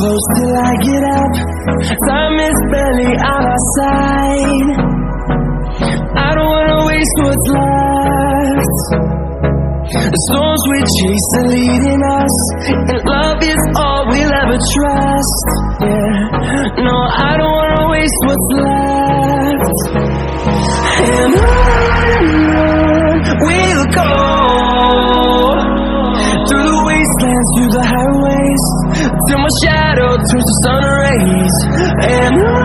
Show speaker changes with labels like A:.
A: close till I get up. Time is barely on our side. I don't wanna waste what's left. The storms we chase are leading us, and love is all we'll ever trust. Yeah, no, I don't wanna waste what's left. And on we'll go, through the wastelands, through the highways, till my shadow turns to sun rays. And on